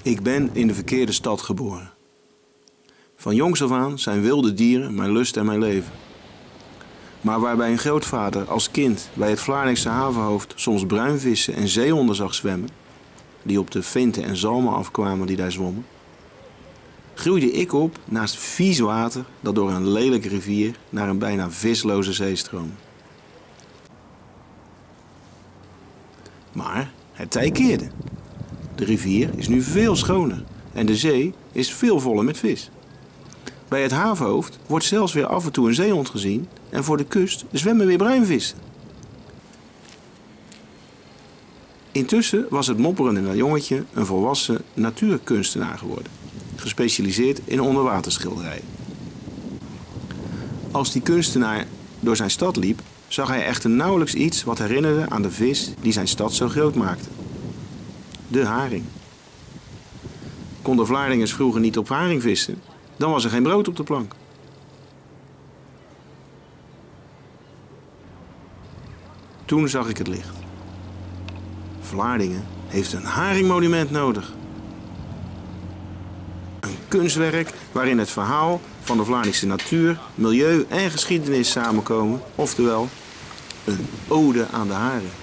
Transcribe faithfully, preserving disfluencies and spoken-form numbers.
Ik ben in de verkeerde stad geboren. Van jongs af aan zijn wilde dieren mijn lust en mijn leven. Maar waarbij een grootvader als kind bij het Vlaardingse havenhoofd soms bruinvissen en zeehonden zag zwemmen, die op de vinten en zalmen afkwamen die daar zwommen, groeide ik op naast vies water dat door een lelijke rivier naar een bijna visloze zee stroomde. Maar het tij keerde. De rivier is nu veel schoner en de zee is veel voller met vis. Bij het havenhoofd wordt zelfs weer af en toe een zeehond gezien en voor de kust zwemmen weer bruinvissen. Intussen was het mopperende jongetje een volwassen natuurkunstenaar geworden, gespecialiseerd in onderwaterschilderijen. Als die kunstenaar door zijn stad liep, zag hij echter nauwelijks iets wat herinnerde aan de vis die zijn stad zo groot maakte. De haring. Konden Vlaardingers vroeger niet op haring vissen, dan was er geen brood op de plank. Toen zag ik het licht. Vlaardingen heeft een haringmonument nodig. Een kunstwerk waarin het verhaal van de Vlaardingse natuur, milieu en geschiedenis samenkomen, oftewel een ode aan de haring.